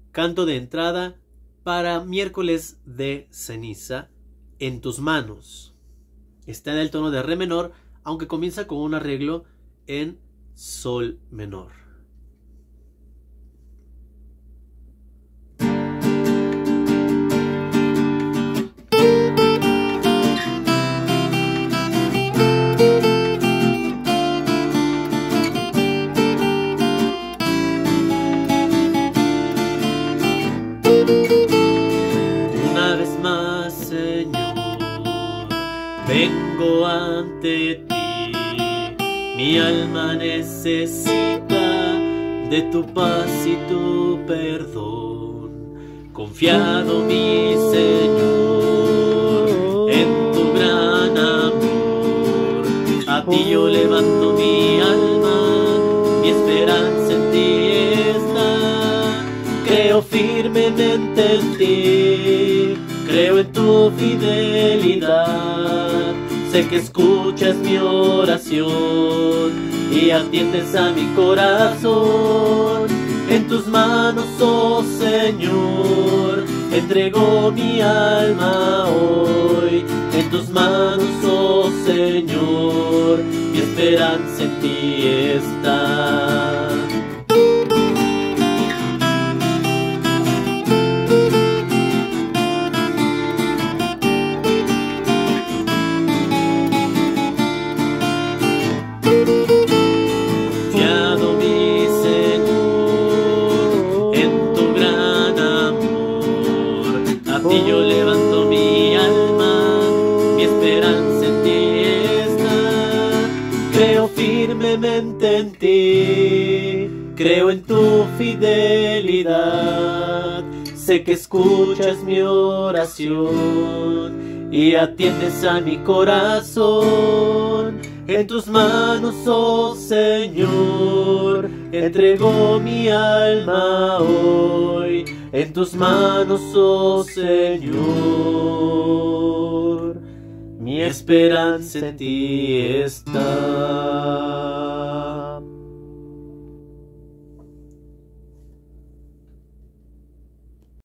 Canto de entrada para miércoles de ceniza, En tus manos. Está en el tono de re menor, aunque comienza con un arreglo en sol menor. Una vez más, Señor, vengo ante ti. Mi alma necesita de tu paz y tu perdón. Confiado, mi Señor, en tu gran amor. A ti yo levanto mi alma, mi esperanza en ti está. Creo firmemente en ti, creo en tu fidelidad. Sé que escuchas mi oración y atiendes a mi corazón. En tus manos, oh Señor, entrego mi alma hoy. En tus manos, oh Señor, mi esperanza en ti está. Confiado, mi Señor, en tu gran amor. A ti yo levanto mi alma, mi esperanza en ti está. Creo firmemente en ti, creo en tu fidelidad. Sé que escuchas mi oración y atiendes a mi corazón. En tus manos, oh Señor, entrego mi alma hoy. En tus manos, oh Señor, mi esperanza en ti está.